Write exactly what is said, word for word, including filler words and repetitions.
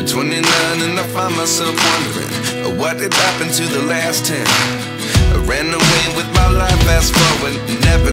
twenty-nine and I find myself wondering, uh, what did happen to the last ten? I ran away with my life, fast forward, never